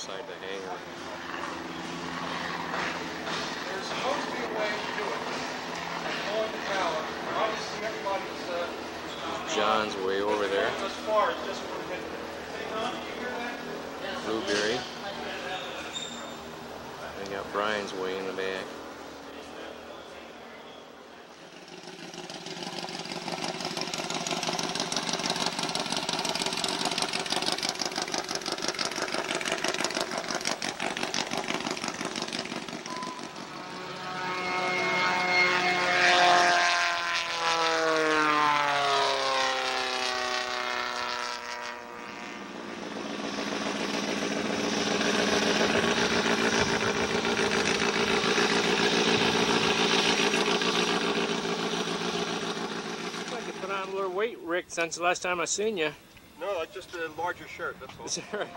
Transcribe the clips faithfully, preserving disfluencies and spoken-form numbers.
inside the hangar. There's supposed to be a way to do it. Pulling the tower. Obviously, everybody's uh, John's way over there. as far as just for him. Hey, Don, you hear that? Blueberry. I got Brian's way in the back. Weight, Rick, since the last time I seen you. No, that's just a larger shirt, that's all. Is that right?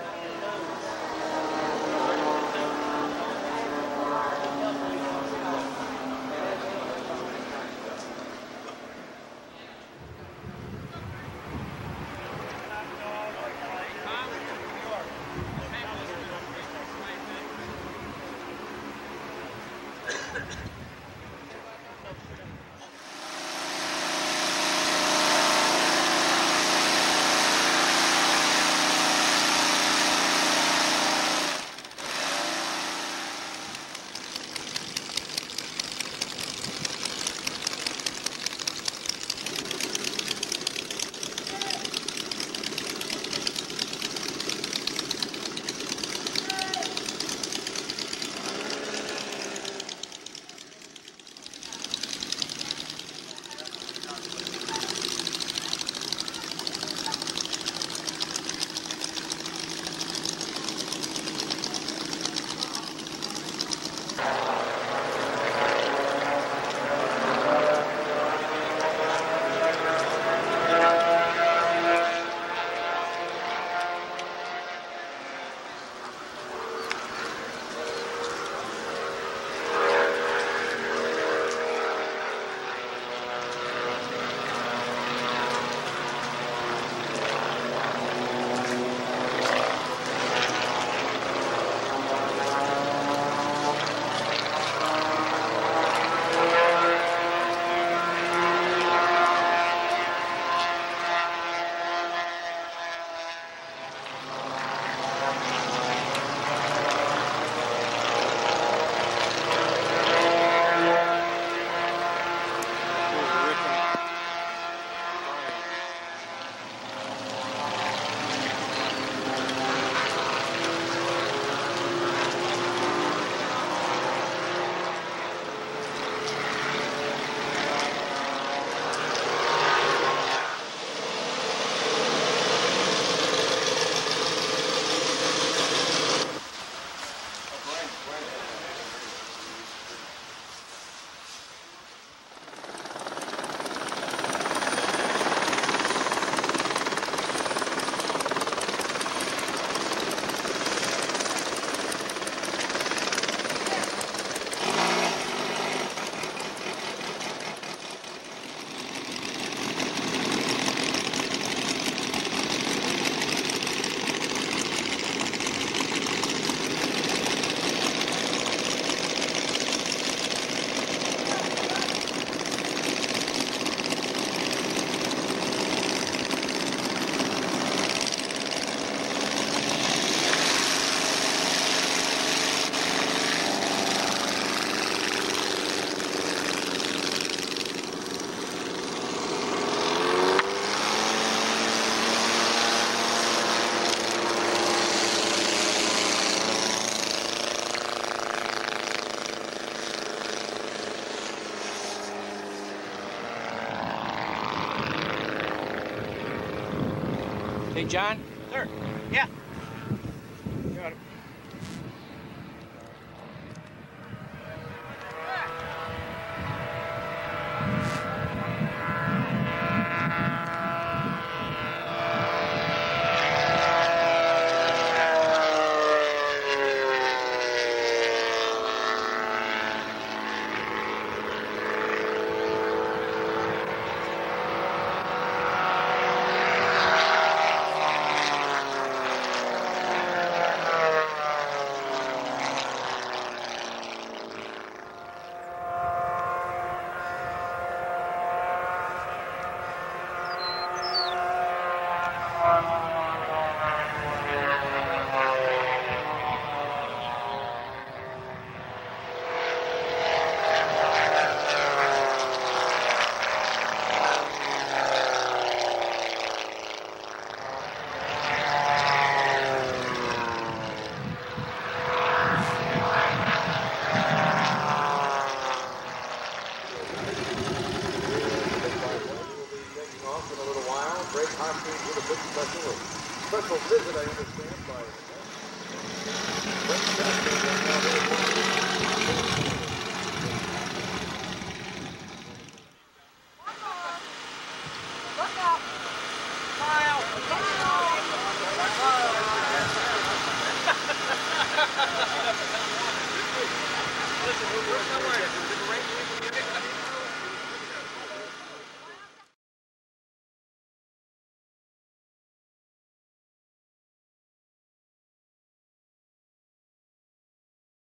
Hey, John? Sir. Yeah. Got him. Witt Hopkins with a big special, a special visit, I understand, by Brent Jackson. Look out! Smile! Listen, we're somewhere.